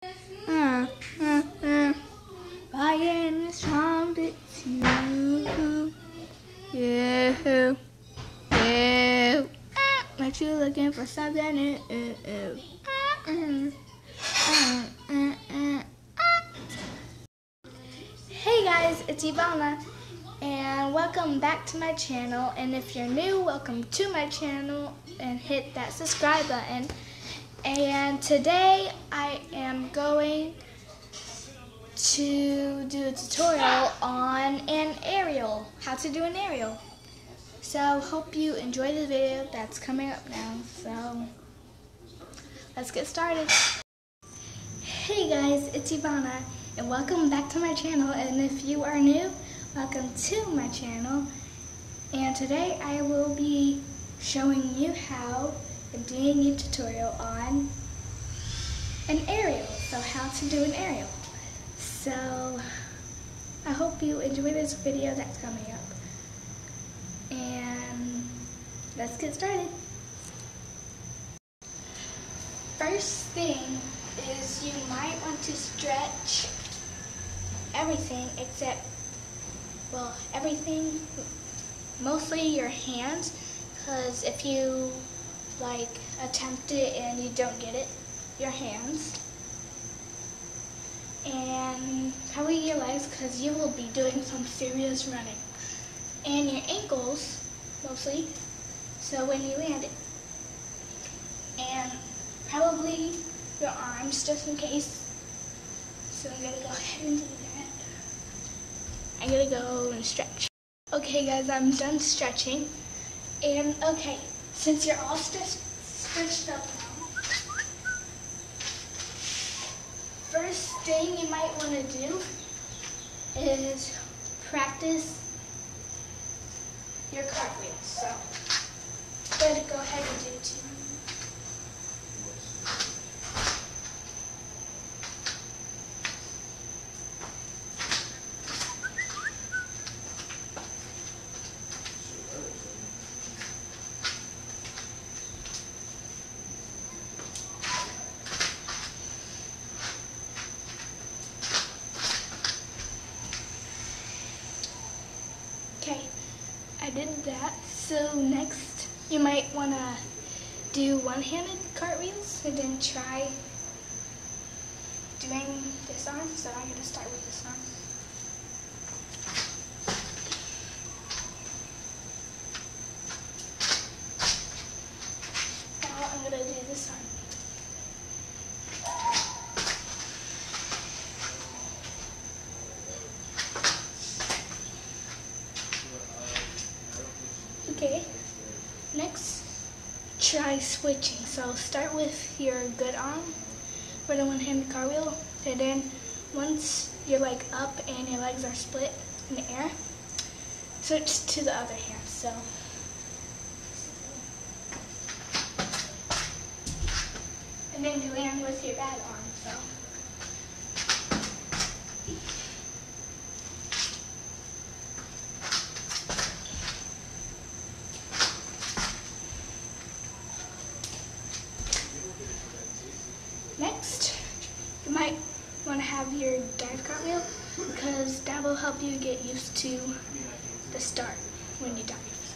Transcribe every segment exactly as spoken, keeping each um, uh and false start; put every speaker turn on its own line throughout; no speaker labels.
Uh, uh, uh. I am strong, it's you. Yeah, yeah. But you looking for something new. Hey guys, it's Ivana, and welcome back to my channel. And if you're new, welcome to my channel, and hit that subscribe button. And today I am going to do a tutorial on an aerial, how to do an aerial. So hope you enjoy the video that's coming up now. So let's get started. Hey guys, it's Ivana, and welcome back to my channel. And if you are new, welcome to my channel. And today I will be showing you how and doing a tutorial on an aerial. So how to do an aerial. So I hope you enjoy this video that's coming up. And let's get started. First thing is you might want to stretch everything except, well, everything, mostly your hands, because if you like attempt it and you don't get it, your hands, and probably your legs, because you will be doing some serious running, and your ankles mostly, so when you land it, and probably your arms just in case. So I'm gonna go ahead and do that. I'm gonna go and stretch. Okay guys, I'm done stretching, and okay, since you're all stretched stretched up now, first thing you might want to do is practice your cartwheels. So I'm going to go ahead and do two. Okay, I did that. So next, you might want to do one-handed cartwheels and then try doing this arm. So I'm going to start with this arm. Now I'm going to do this arm. Okay, next, try switching. So start with your good arm for the one-handed cartwheel, and then once you're like up and your legs are split in the air, switch to the other hand. So and then you land with your bad arm. So next, you might want to have your dive cartwheel, because that will help you get used to the start when you dive.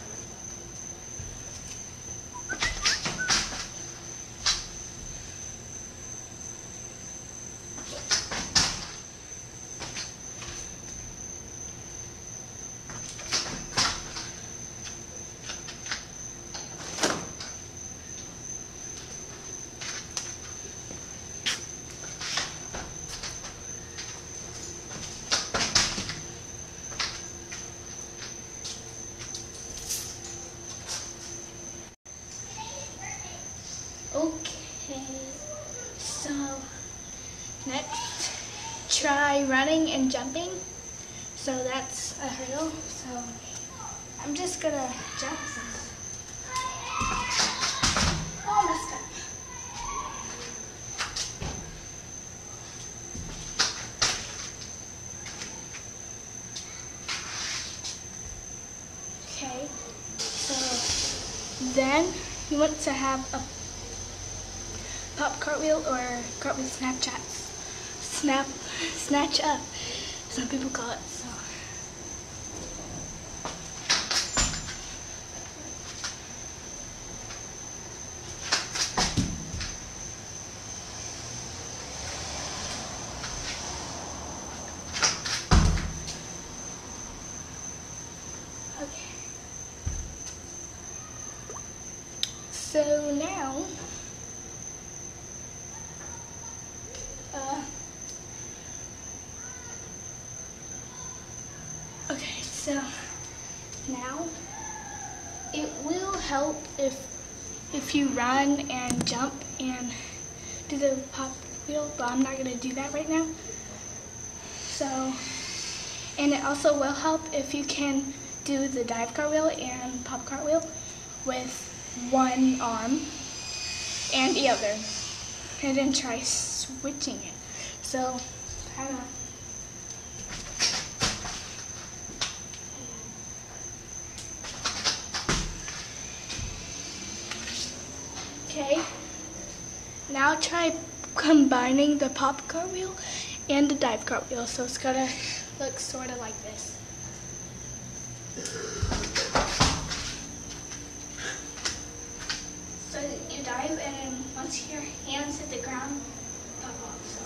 Okay, so next, try running and jumping. So that's a hurdle. So I'm just gonna jump. Oh, messed up. Okay, so then you want to have a pop cartwheel or cartwheel Snapchats. snap, snatch up. Some people call it so. Okay. So now, uh, okay, so now it will help if if you run and jump and do the pop wheel, but I'm not gonna do that right now. So, and it also will help if you can do the dive cartwheel and pop cartwheel with one arm and the other, and then try switching it. So, kind of. Okay. Now try combining the pop cartwheel and the dive cartwheel. So it's gonna look sort of like this. So you dive, and then once your hands hit the ground, pop off.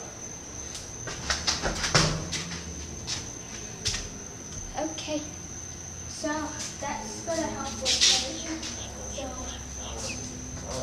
So. Okay, so that's gonna help with everything. So.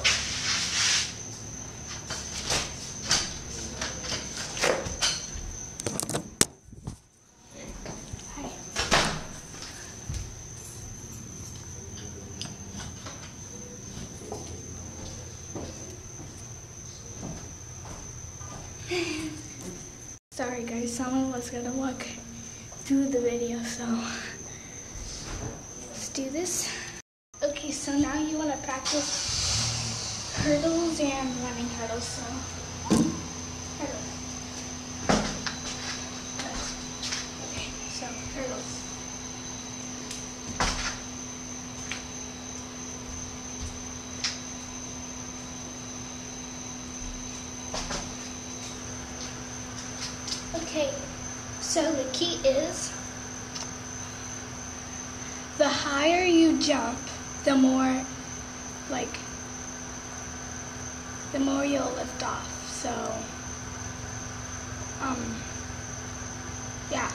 Sorry guys, someone was gonna walk through the video, so let's do this. Okay, so now you wanna practice hurdles and running hurdles, so hurdles. Okay, so hurdles. Okay, so the key is the higher you jump, the more, like, the more you'll lift off. So, um, yeah.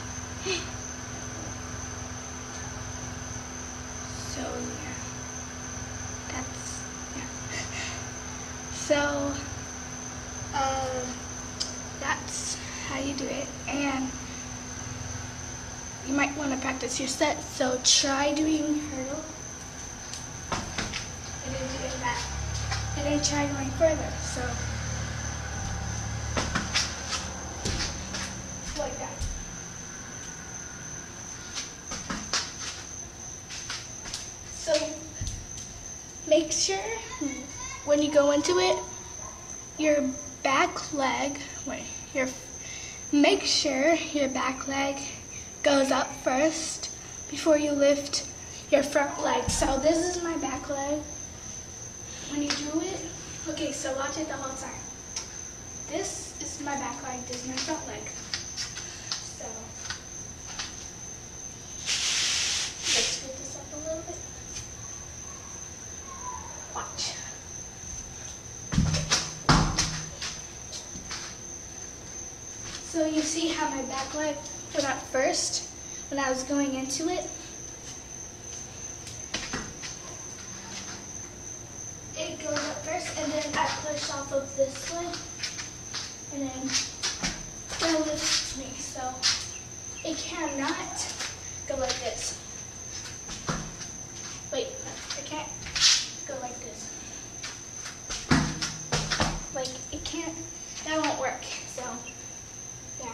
So, yeah. That's, yeah. So, uh, that's how you do it, and you might want to practice your set, so try doing hurdle and then doing that, and then try going further, so like that. So make sure when you go into it, your back leg, wait, your Make sure your back leg goes up first before you lift your front leg. So this is my back leg. When you do it, okay, so watch it the whole time. This is my back leg, this is my front leg. So, let's scoot this up a little bit. Watch. So you see how my back leg went up first when I was going into it? It goes up first, and then I push off of this leg, and then it lifts me. So it cannot go like this. Wait, it can't go like this. Like, it can't, that won't work, so. Yeah.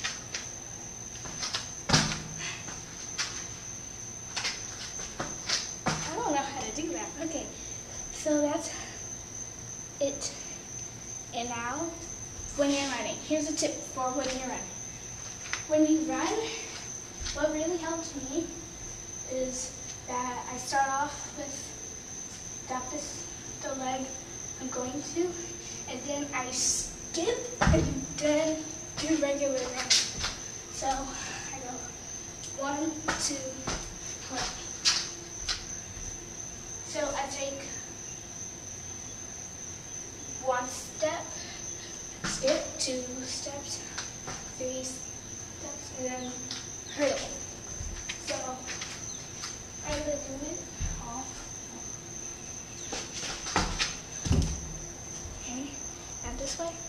I don't know how to do that. Okay, so that's it. And now, when you're running, here's a tip for when you're running. When you run, what really helps me is that I start off with that this the leg I'm going to, and then I skip, and then do regular running. So I go one, two, three. So I take one step, skip, two steps, three steps, and then hurdle. So I'm gonna do it all. Okay, and this way.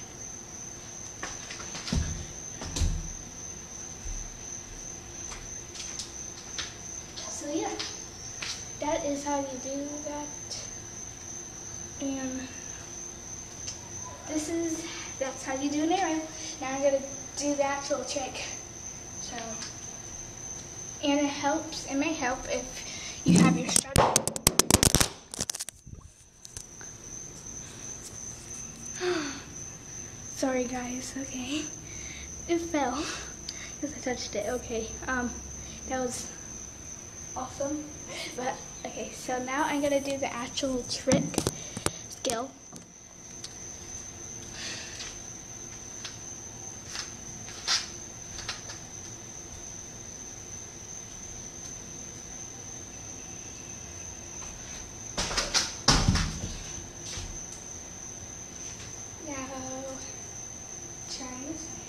So yeah, that is how you do that. And this is, that's how you do an aerial. Now I'm gonna do the actual trick. So, and it helps, it may help if you have your strap. Sorry guys, okay. It fell because I touched it, okay. Um, that was awesome. But, okay, so now I'm gonna do the actual trick skill. Now, try this way.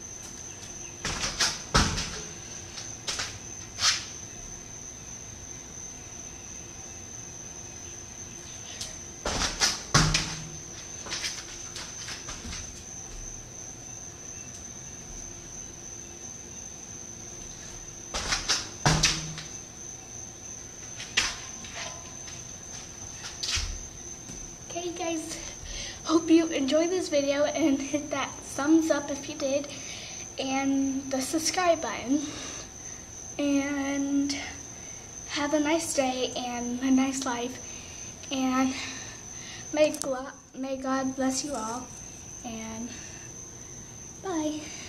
Okay guys, hope you enjoyed this video and hit that thumbs up if you did, and the subscribe button, and have a nice day and a nice life, and may, may God bless you all, and bye.